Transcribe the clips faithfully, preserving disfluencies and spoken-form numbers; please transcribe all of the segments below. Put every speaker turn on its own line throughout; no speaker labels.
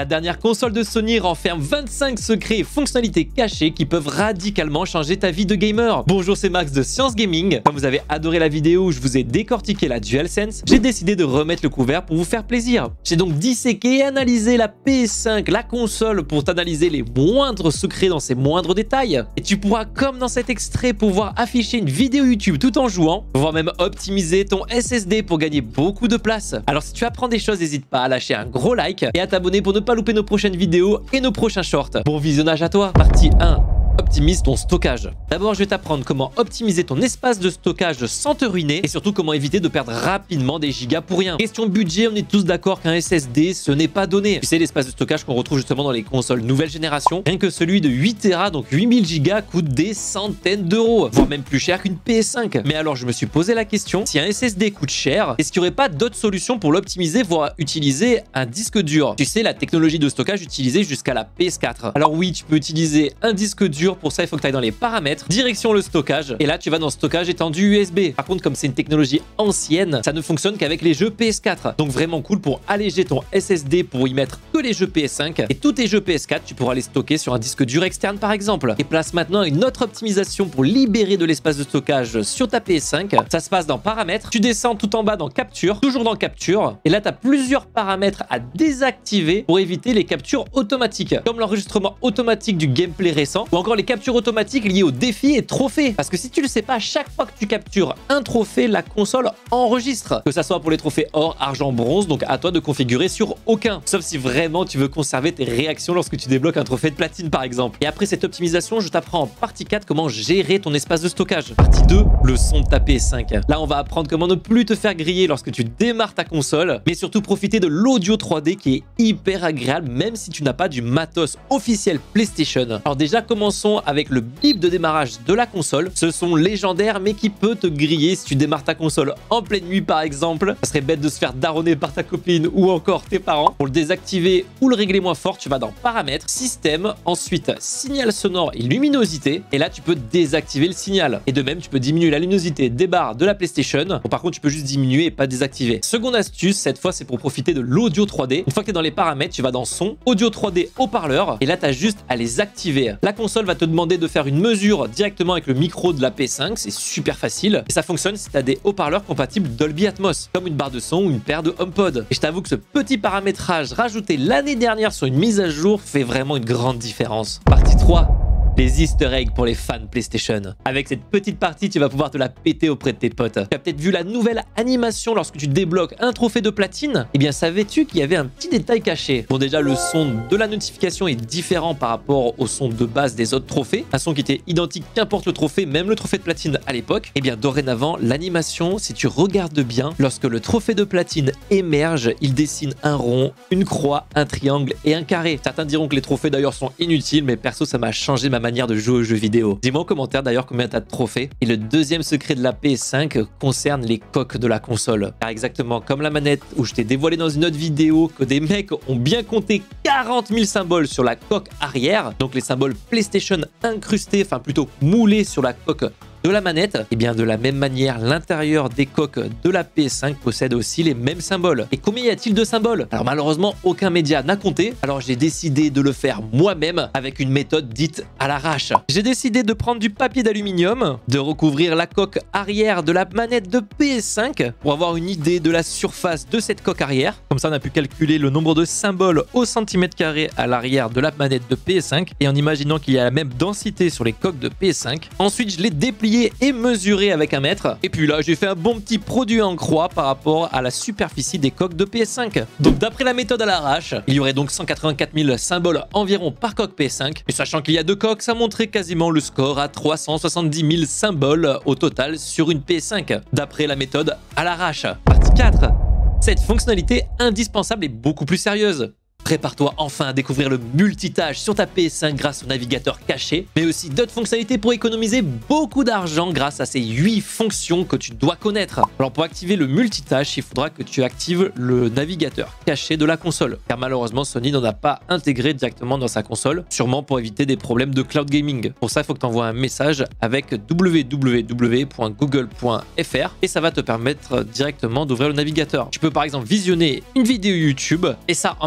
La dernière console de Sony renferme vingt-cinq secrets et fonctionnalités cachées qui peuvent radicalement changer ta vie de gamer. Bonjour, c'est Max de Science Gaming. Comme vous avez adoré la vidéo où je vous ai décortiqué la DualSense, j'ai décidé de remettre le couvert pour vous faire plaisir. J'ai donc disséqué et analysé la P S cinq, la console, pour t'analyser les moindres secrets dans ses moindres détails. Et tu pourras, comme dans cet extrait, pouvoir afficher une vidéo YouTube tout en jouant, voire même optimiser ton S S D pour gagner beaucoup de place. Alors si tu apprends des choses, n'hésite pas à lâcher un gros like et à t'abonner pour ne pas louper nos prochaines vidéos et nos prochains shorts. Bon visionnage à toi. Partie un. Optimise ton stockage. D'abord, je vais t'apprendre comment optimiser ton espace de stockage sans te ruiner et surtout comment éviter de perdre rapidement des gigas pour rien. Question budget, on est tous d'accord qu'un S S D, ce n'est pas donné. Tu sais, l'espace de stockage qu'on retrouve justement dans les consoles nouvelle génération, rien que celui de huit téra, donc huit mille gigas, coûte des centaines d'euros, voire même plus cher qu'une P S cinq. Mais alors, je me suis posé la question, si un S S D coûte cher, est-ce qu'il n'y aurait pas d'autres solutions pour l'optimiser, voire utiliser un disque dur? Tu sais, la technologie de stockage utilisée jusqu'à la P S quatre. Alors oui, tu peux utiliser un disque dur. Pour ça, il faut que tu ailles dans les paramètres, direction le stockage, et là tu vas dans stockage étendu U S B. Par contre, comme c'est une technologie ancienne, ça ne fonctionne qu'avec les jeux P S quatre. Donc vraiment cool pour alléger ton S S D pour y mettre que les jeux P S cinq, et tous tes jeux P S quatre, tu pourras les stocker sur un disque dur externe par exemple. Et place maintenant une autre optimisation pour libérer de l'espace de stockage sur ta P S cinq. Ça se passe dans paramètres, tu descends tout en bas dans capture, toujours dans capture, et là tu as plusieurs paramètres à désactiver pour éviter les captures automatiques, comme l'enregistrement automatique du gameplay récent, ou encore les captures automatiques liées aux défis et trophées. Parce que si tu le sais pas, chaque fois que tu captures un trophée, la console enregistre. Que ça soit pour les trophées or, argent, bronze, donc à toi de configurer sur aucun. Sauf si vraiment tu veux conserver tes réactions lorsque tu débloques un trophée de platine par exemple. Et après cette optimisation, je t'apprends en partie quatre comment gérer ton espace de stockage. Partie deux, le son de ta P S cinq. Là, on va apprendre comment ne plus te faire griller lorsque tu démarres ta console, mais surtout profiter de l'audio trois D qui est hyper agréable même si tu n'as pas du matos officiel PlayStation. Alors déjà, commençons avec le bip de démarrage de la console. Ce son légendaire mais qui peut te griller si tu démarres ta console en pleine nuit par exemple. Ça serait bête de se faire daronner par ta copine ou encore tes parents. Pour le désactiver ou le régler moins fort, tu vas dans paramètres, système, ensuite signal sonore et luminosité, et là tu peux désactiver le signal. Et de même, tu peux diminuer la luminosité des barres de la PlayStation. Bon, par contre, tu peux juste diminuer et pas désactiver. Seconde astuce, cette fois c'est pour profiter de l'audio trois D. Une fois que tu es dans les paramètres, tu vas dans son, audio trois D, haut-parleur, et là tu as juste à les activer. La console va te demander de faire une mesure directement avec le micro de la P S cinq, c'est super facile, et ça fonctionne si tu as des haut-parleurs compatibles Dolby Atmos, comme une barre de son ou une paire de HomePod. Et je t'avoue que ce petit paramétrage rajouté l'année dernière sur une mise à jour fait vraiment une grande différence. Partie trois. Les easter eggs pour les fans PlayStation. Avec cette petite partie, tu vas pouvoir te la péter auprès de tes potes. Tu as peut-être vu la nouvelle animation lorsque tu débloques un trophée de platine. Eh bien, savais-tu qu'il y avait un petit détail caché? Bon, déjà, le son de la notification est différent par rapport au son de base des autres trophées. Un son qui était identique qu'importe le trophée, même le trophée de platine à l'époque. Eh bien, dorénavant, l'animation, si tu regardes bien, lorsque le trophée de platine émerge, il dessine un rond, une croix, un triangle et un carré. Certains diront que les trophées d'ailleurs sont inutiles, mais perso, ça m'a changé ma manière de jouer aux jeux vidéo. Dis-moi en commentaire d'ailleurs combien tu as de trophées. Et le deuxième secret de la P S cinq concerne les coques de la console. Car exactement comme la manette où je t'ai dévoilé dans une autre vidéo que des mecs ont bien compté quarante mille symboles sur la coque arrière, donc les symboles PlayStation incrustés, enfin plutôt moulés sur la coque de la manette, et bien de la même manière, l'intérieur des coques de la P S cinq possède aussi les mêmes symboles. Et combien y a-t-il de symboles? Alors malheureusement, aucun média n'a compté, alors j'ai décidé de le faire moi-même avec une méthode dite à l'arrache. J'ai décidé de prendre du papier d'aluminium, de recouvrir la coque arrière de la manette de P S cinq pour avoir une idée de la surface de cette coque arrière. Comme ça, on a pu calculer le nombre de symboles au centimètre carré à l'arrière de la manette de P S cinq, et en imaginant qu'il y a la même densité sur les coques de P S cinq. Ensuite, je l'ai déplié et mesuré avec un mètre. Et puis là, j'ai fait un bon petit produit en croix par rapport à la superficie des coques de P S cinq. Donc d'après la méthode à l'arrache, il y aurait donc cent quatre-vingt-quatre mille symboles environ par coque P S cinq. Et sachant qu'il y a deux coques, ça montrait quasiment le score à trois cent soixante-dix mille symboles au total sur une P S cinq. D'après la méthode à l'arrache. Partie quatre. Cette fonctionnalité indispensable est beaucoup plus sérieuse. Prépare-toi enfin à découvrir le multitâche sur ta P S cinq grâce au navigateur caché, mais aussi d'autres fonctionnalités pour économiser beaucoup d'argent grâce à ces huit fonctions que tu dois connaître. Alors pour activer le multitâche, il faudra que tu actives le navigateur caché de la console, car malheureusement Sony n'en a pas intégré directement dans sa console, sûrement pour éviter des problèmes de cloud gaming. Pour ça, il faut que tu envoies un message avec w w w point google point f r et ça va te permettre directement d'ouvrir le navigateur. Tu peux par exemple visionner une vidéo YouTube et ça en même temps que tu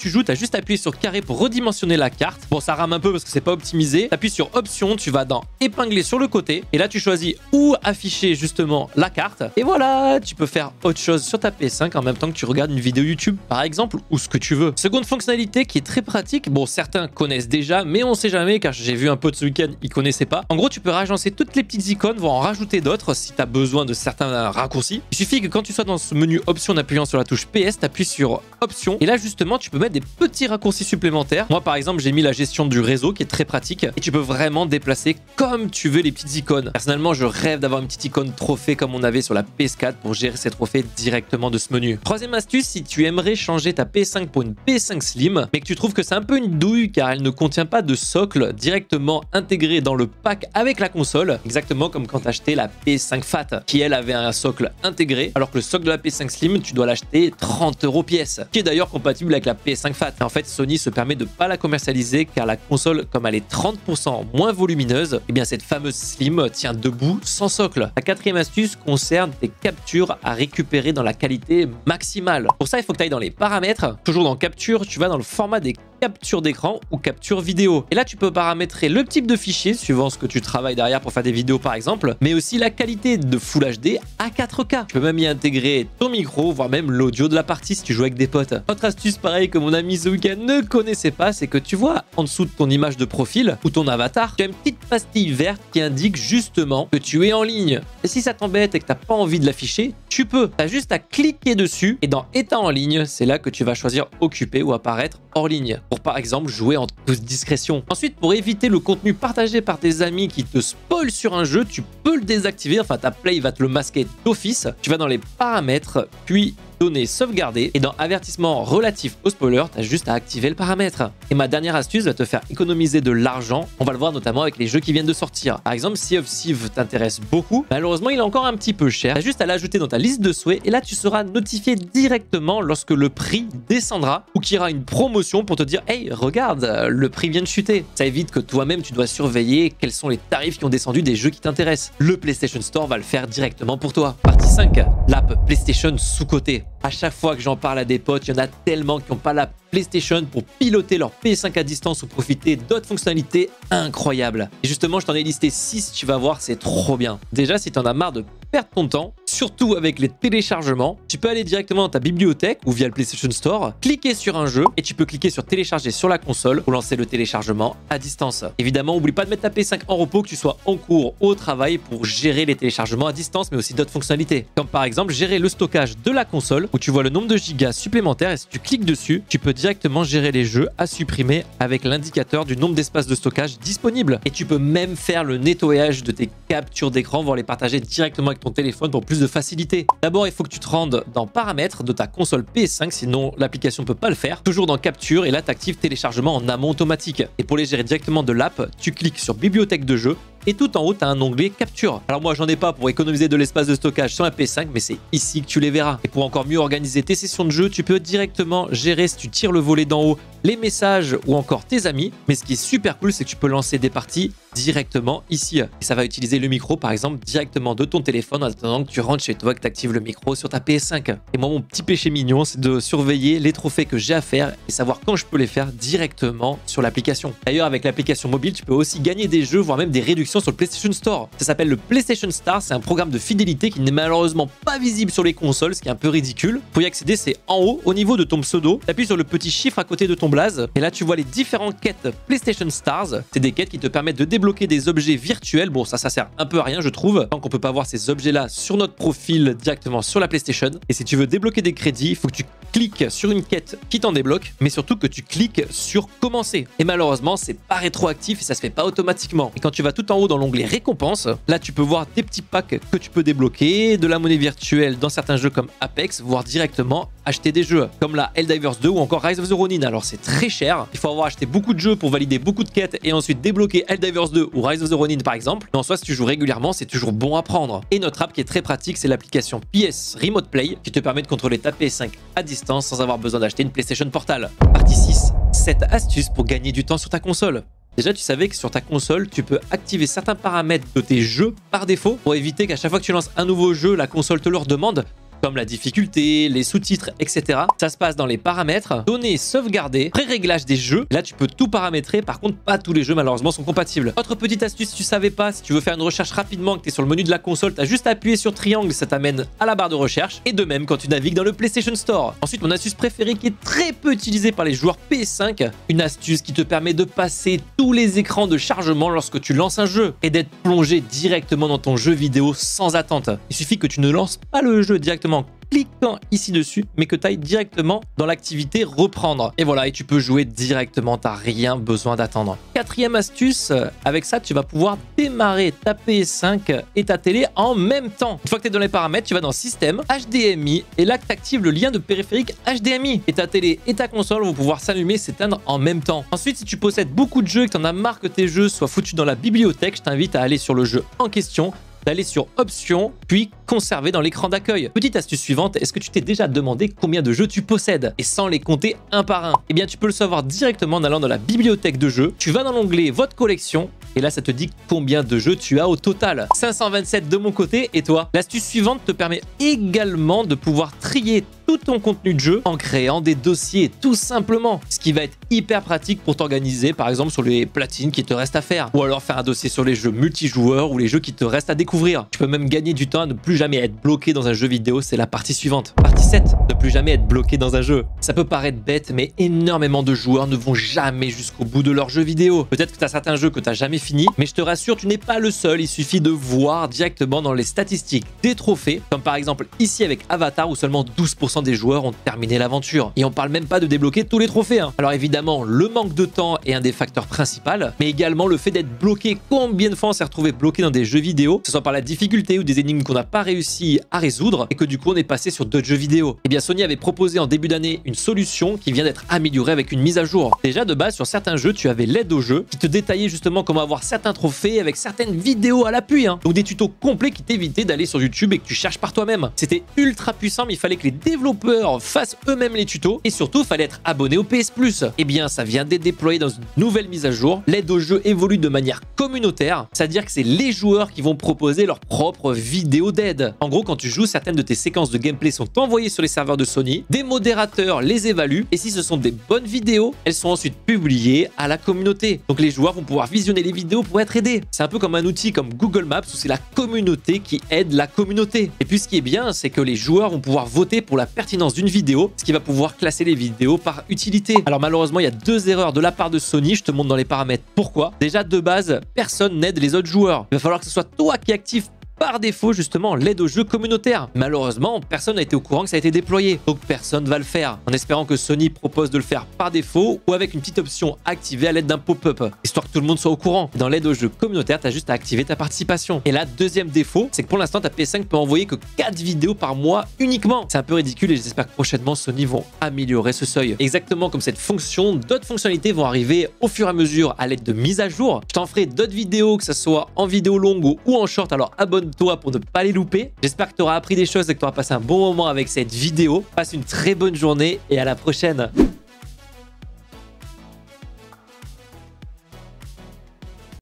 tu joues, tu as juste appuyé sur carré pour redimensionner la carte. Bon, ça rame un peu parce que c'est pas optimisé. Tu appuies sur option, tu vas dans épingler sur le côté et là tu choisis où afficher justement la carte. Et voilà, tu peux faire autre chose sur ta P S cinq en même temps que tu regardes une vidéo YouTube par exemple ou ce que tu veux. Seconde fonctionnalité qui est très pratique. Bon, certains connaissent déjà, mais on sait jamais car j'ai vu un peu de ce week-end, ils connaissaient pas. En gros, tu peux ragencer toutes les petites icônes, voire en rajouter d'autres si tu as besoin de certains raccourcis. Il suffit que quand tu sois dans ce menu option en appuyant sur la touche P S, tu appuies sur option et là justement tu peux mettre des petits raccourcis supplémentaires. Moi par exemple, j'ai mis la gestion du réseau qui est très pratique et tu peux vraiment déplacer comme tu veux les petites icônes. Personnellement, je rêve d'avoir une petite icône trophée comme on avait sur la P S quatre pour gérer ces trophées directement de ce menu. Troisième astuce, si tu aimerais changer ta P S cinq pour une P S cinq Slim, mais que tu trouves que c'est un peu une douille car elle ne contient pas de socle directement intégré dans le pack avec la console, exactement comme quand tu achetais la P S cinq Fat qui elle avait un socle intégré, alors que le socle de la P S cinq Slim, tu dois l'acheter trente euros pièce, qui est d'ailleurs compatible avec la P S cinq Fat. Et en fait, Sony se permet de pas la commercialiser car la console, comme elle est trente pour cent moins volumineuse, et bien cette fameuse Slim tient debout sans socle. La quatrième astuce concerne tes captures à récupérer dans la qualité maximale. Pour ça, il faut que tu ailles dans les paramètres. Toujours dans capture, tu vas dans le format des capture d'écran ou capture vidéo. Et là, tu peux paramétrer le type de fichier suivant ce que tu travailles derrière pour faire des vidéos par exemple, mais aussi la qualité de Full H D à quatre K. Tu peux même y intégrer ton micro, voire même l'audio de la partie si tu joues avec des potes. Autre astuce pareil que mon ami The Weeknd ne connaissait pas, c'est que tu vois en dessous de ton image de profil ou ton avatar, tu as une petite pastille verte qui indique justement que tu es en ligne. Et si ça t'embête et que tu n'as pas envie de l'afficher, tu peux. Tu as juste à cliquer dessus et dans état en ligne, c'est là que tu vas choisir occuper ou apparaître hors ligne. Pour par exemple jouer en toute discrétion. Ensuite, pour éviter le contenu partagé par tes amis qui te spoil sur un jeu, tu peux le désactiver. Enfin, ta Play va te le masquer d'office. Tu vas dans les paramètres, puis données sauvegardées et dans avertissement relatif au spoiler, tu as juste à activer le paramètre. Et ma dernière astuce va te faire économiser de l'argent. On va le voir notamment avec les jeux qui viennent de sortir. Par exemple, Sea of Thieves t'intéresse beaucoup. Malheureusement, il est encore un petit peu cher. Tu as juste à l'ajouter dans ta liste de souhaits et là, tu seras notifié directement lorsque le prix descendra ou qu'il y aura une promotion pour te dire « Hey, regarde, le prix vient de chuter ». Ça évite que toi-même, tu dois surveiller quels sont les tarifs qui ont descendu des jeux qui t'intéressent. Le PlayStation Store va le faire directement pour toi. Partie cinq, l'app PlayStation sous-cotée. À chaque fois que j'en parle à des potes, il y en a tellement qui n'ont pas la PlayStation pour piloter leur P S cinq à distance ou profiter d'autres fonctionnalités incroyables. Et justement, je t'en ai listé six, tu vas voir, c'est trop bien. Déjà, si tu en as marre de perdre ton temps, surtout avec les téléchargements, tu peux aller directement dans ta bibliothèque ou via le PlayStation Store, cliquer sur un jeu et tu peux cliquer sur télécharger sur la console pour lancer le téléchargement à distance. Évidemment, n'oublie pas de mettre ta P S cinq en repos, que tu sois en cours ou au travail pour gérer les téléchargements à distance, mais aussi d'autres fonctionnalités. Comme par exemple, gérer le stockage de la console où tu vois le nombre de gigas supplémentaires et si tu cliques dessus, tu peux directement gérer les jeux à supprimer avec l'indicateur du nombre d'espaces de stockage disponible. Et tu peux même faire le nettoyage de tes captures d'écran, voire les partager directement avec ton téléphone pour plus de facilité. D'abord, il faut que tu te rendes dans paramètres de ta console P S cinq, sinon l'application ne peut pas le faire. Toujours dans capture et là, tu actives téléchargement en amont automatique. Et pour les gérer directement de l'app, tu cliques sur bibliothèque de jeux et tout en haut, tu as un onglet capture. Alors moi, j'en ai pas pour économiser de l'espace de stockage sur la P S cinq, mais c'est ici que tu les verras. Et pour encore mieux organiser tes sessions de jeu, tu peux directement gérer, si tu tires le volet d'en haut, les messages ou encore tes amis. Mais ce qui est super cool, c'est que tu peux lancer des parties directement ici. Et ça va utiliser le micro, par exemple, directement de ton téléphone en attendant que tu rentres chez toi, que tu actives le micro sur ta P S cinq. Et moi, mon petit péché mignon, c'est de surveiller les trophées que j'ai à faire et savoir quand je peux les faire directement sur l'application. D'ailleurs, avec l'application mobile, tu peux aussi gagner des jeux, voire même des réductions sur le PlayStation Store. Ça s'appelle le PlayStation Star, c'est un programme de fidélité qui n'est malheureusement pas visible sur les consoles, ce qui est un peu ridicule. Pour y accéder, c'est en haut, au niveau de ton pseudo. Tu appuies sur le petit chiffre à côté de ton blaze et là, tu vois les différentes quêtes PlayStation Stars. C'est des quêtes qui te permettent de débloquer des objets virtuels. Bon, ça, ça sert un peu à rien, je trouve, tant qu'on peut pas voir ces objets-là sur notre profil directement sur la PlayStation. Et si tu veux débloquer des crédits, il faut que tu cliques sur une quête qui t'en débloque, mais surtout que tu cliques sur commencer. Et malheureusement, c'est pas rétroactif et ça se fait pas automatiquement. Et quand tu vas tout en haut dans l'onglet récompenses, là, tu peux voir des petits packs que tu peux débloquer, de la monnaie virtuelle dans certains jeux comme Apex, voire directement acheter des jeux comme la Helldivers deux ou encore Rise of the Ronin. Alors, c'est très cher. Il faut avoir acheté beaucoup de jeux pour valider beaucoup de quêtes et ensuite débloquer Helldivers deux ou Rise of the Ronin par exemple. Mais en soi, si tu joues régulièrement, c'est toujours bon à prendre. Et notre app qui est très pratique, c'est l'application P S Remote Play qui te permet de contrôler ta P S cinq à distance sans avoir besoin d'acheter une PlayStation Portale. Partie six. sept astuces pour gagner du temps sur ta console. Déjà, tu savais que sur ta console, tu peux activer certains paramètres de tes jeux par défaut pour éviter qu'à chaque fois que tu lances un nouveau jeu, la console te le redemande. comme la difficulté, les sous-titres, et cetera. Ça se passe dans les paramètres, données sauvegardées, pré-réglage des jeux. Là, tu peux tout paramétrer. Par contre, pas tous les jeux, malheureusement, sont compatibles. Autre petite astuce, si tu savais pas, si tu veux faire une recherche rapidement, que tu es sur le menu de la console, tu as juste à appuyer sur triangle, ça t'amène à la barre de recherche. Et de même quand tu navigues dans le PlayStation Store. Ensuite, mon astuce préférée qui est très peu utilisée par les joueurs P S cinq, une astuce qui te permet de passer tous les écrans de chargement lorsque tu lances un jeu et d'être plongé directement dans ton jeu vidéo sans attente. Il suffit que tu ne lances pas le jeu directement cliquant ici dessus, mais que tu ailles directement dans l'activité reprendre. Et voilà, et tu peux jouer directement, tu n'as rien besoin d'attendre. Quatrième astuce, avec ça, tu vas pouvoir démarrer ta P S cinq et ta télé en même temps. Une fois que tu es dans les paramètres, tu vas dans Système, H D M I, et là, tu actives le lien de périphérique H D M I. Et ta télé et ta console vont pouvoir s'allumer et s'éteindre en même temps. Ensuite, si tu possèdes beaucoup de jeux et que tu en as marre que tes jeux soient foutus dans la bibliothèque, je t'invite à aller sur le jeu en question, d'aller sur Options, puis Conserver dans l'écran d'accueil. Petite astuce suivante, est-ce que tu t'es déjà demandé combien de jeux tu possèdes? Et sans les compter un par un? Eh bien, tu peux le savoir directement en allant dans la bibliothèque de jeux. Tu vas dans l'onglet Votre collection, et là, ça te dit combien de jeux tu as au total. cinq cent vingt-sept de mon côté, et toi? L'astuce suivante te permet également de pouvoir trier tout ton contenu de jeu en créant des dossiers tout simplement, ce qui va être hyper pratique pour t'organiser par exemple sur les platines qui te restent à faire, ou alors faire un dossier sur les jeux multijoueurs ou les jeux qui te restent à découvrir. Tu peux même gagner du temps à ne plus jamais être bloqué dans un jeu vidéo, c'est la partie suivante. Partie sept, ne plus jamais être bloqué dans un jeu. Ça peut paraître bête, mais énormément de joueurs ne vont jamais jusqu'au bout de leur jeu vidéo. Peut-être que tu as certains jeux que tu n'as jamais fini, mais je te rassure, tu n'es pas le seul, il suffit de voir directement dans les statistiques des trophées, comme par exemple ici avec Avatar où seulement douze pour cent des joueurs ont terminé l'aventure. Et on parle même pas de débloquer tous les trophées. Hein. Alors évidemment, le manque de temps est un des facteurs principaux, mais également le fait d'être bloqué. Combien de fois on s'est retrouvé bloqué dans des jeux vidéo, que ce soit par la difficulté ou des énigmes qu'on n'a pas réussi à résoudre, et que du coup on est passé sur d'autres jeux vidéo. Et bien Sony avait proposé en début d'année une solution qui vient d'être améliorée avec une mise à jour. Déjà de base sur certains jeux, tu avais l'aide au jeu qui te détaillait justement comment avoir certains trophées avec certaines vidéos à l'appui. Hein. Donc des tutos complets qui t'évitaient d'aller sur YouTube et que tu cherches par toi-même. C'était ultra puissant, mais il fallait que les développeurs fassent eux-mêmes les tutos et surtout il fallait être abonné au P S Plus. Et bien ça vient d'être déployé dans une nouvelle mise à jour. L'aide au jeu évolue de manière communautaire, c'est-à-dire que c'est les joueurs qui vont proposer leur propre vidéo d'aide. En gros, quand tu joues, certaines de tes séquences de gameplay sont envoyées sur les serveurs de Sony, des modérateurs les évaluent et si ce sont des bonnes vidéos, elles sont ensuite publiées à la communauté. Donc les joueurs vont pouvoir visionner les vidéos pour être aidés. C'est un peu comme un outil comme Google Maps où c'est la communauté qui aide la communauté. Et puis ce qui est bien, c'est que les joueurs vont pouvoir voter pour la pertinence d'une vidéo, ce qui va pouvoir classer les vidéos par utilité. Alors malheureusement, il y a deux erreurs de la part de Sony, je te montre dans les paramètres pourquoi. Déjà de base, personne n'aide les autres joueurs. Il va falloir que ce soit toi qui active par défaut justement l'aide au jeu communautaire. Malheureusement, personne n'a été au courant que ça a été déployé, donc personne va le faire, en espérant que Sony propose de le faire par défaut ou avec une petite option activée à l'aide d'un pop-up, histoire que tout le monde soit au courant. Dans l'aide au jeu communautaire, tu as juste à activer ta participation. Et là, deuxième défaut, c'est que pour l'instant, ta P S cinq peut envoyer que quatre vidéos par mois uniquement. C'est un peu ridicule et j'espère que prochainement, Sony vont améliorer ce seuil. Exactement comme cette fonction, d'autres fonctionnalités vont arriver au fur et à mesure à l'aide de mises à jour. Je t'en ferai d'autres vidéos, que ce soit en vidéo longue ou en short, alors abonne-toi pour ne pas les louper. J'espère que tu auras appris des choses et que tu auras passé un bon moment avec cette vidéo. Passe une très bonne journée et à la prochaine.